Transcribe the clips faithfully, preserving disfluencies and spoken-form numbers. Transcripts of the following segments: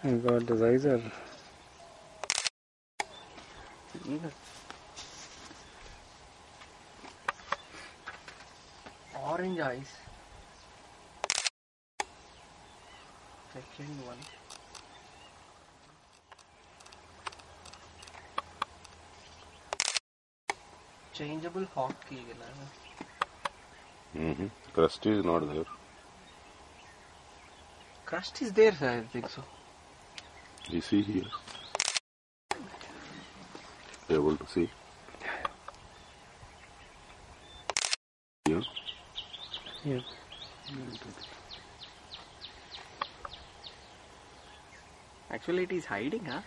You got the visor. Orange eyes. Second one. Changeable hotkey. Mm-hmm. Crust is not there. Crust is there, sir. I think so. You see here. Able to see. Here. Yeah. Actually, it is hiding, huh?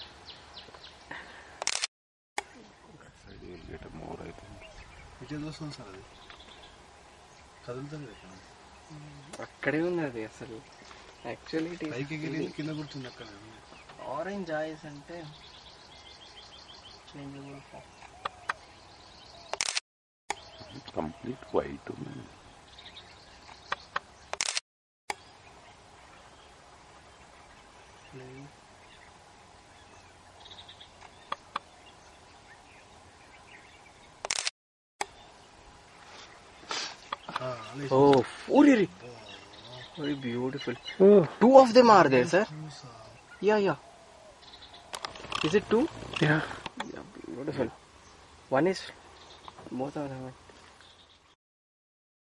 You will get more, I think. It is also sir. కదులుతుంది అక్కడే ఉన్నది అసలు actually పైకి ఎగిరి కింద కూర్చుంది అక్కడ orange eyes అంటే changeable complete white Oh, really? Very beautiful. Oh. Two of them are there, sir. Yeah, yeah. Is it two? Yeah. Yeah, beautiful. One is both of them.